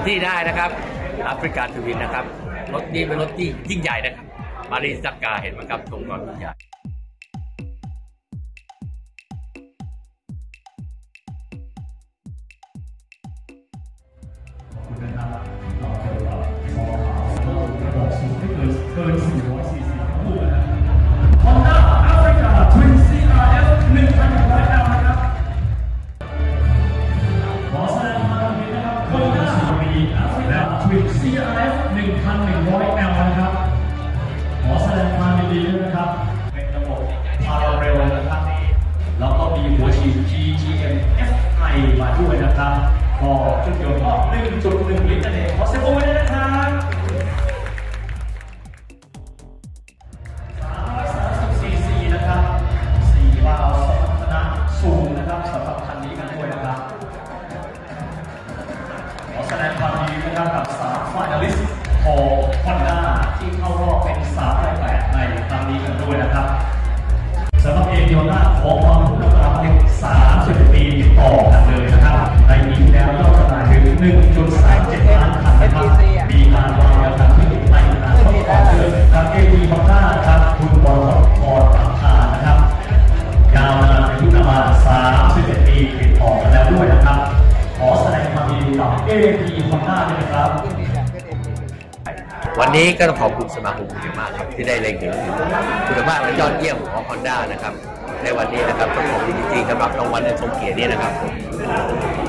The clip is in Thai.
ที่ได้นะครับแอฟริกาทวินนะครับรถนี้เป็นรถที่ยิ่งใหญ่นะครับมาริซักกาเห็นไหมครับตรงก่อนยิ่งใหญ่เกิน440คู่นะครับ Honda Africa Twin CRF 1,100L นะครับขอแสดงความยินดีนะครับ Honda Africa Twin CRF 1,100L นะครับขอแสดงความยินดีด้วยนะครับเป็นระบบพาราเรลนะครับแล้วก็มีหัวฉีด GGM FI มาด้วยนะครับก็เครื่องยนต์ 1.1 ลิตรนั่นเองขอเสียงปรบมือด้วยนะครับสูงนะครับสำหรับคันนี้กันด้วยนะครับขอแสดงความยินดีนะครับกับ3 finalist ของ Honda ที่เข้ารอบเป็น3รายการในครั้งนี้กันด้วยนะครับสำหรับเอเดียนาขอความรู้นะครับถึง30 ปีติดต่อกันเลยนะครับในปีที่แล้วยอดจำหน่ายถึง 1.37 ล้านคันนะครับมีการวางแนวทางที่ติดในอนาคตต่อเนื่องทางเอดีฮอนด้าครับคุณบอลพรปราภานะครับยาวนานอายุประมาณ31 ปีติดต่อกันแล้วด้วยนะครับขอแสดงความยินดีกับ AP Honda ด้วยนะครับวันนี้ก็ต้องขอบคุณสมาคมคุณมากครับที่ได้เล็งเห็นถึงคุณภาพและยอดเยี่ยมของ Honda นะครับในวันนี้นะครับต้องขอบคุณจริงๆสำหรับรางวัลในทรงเกียรตินี้นะครับ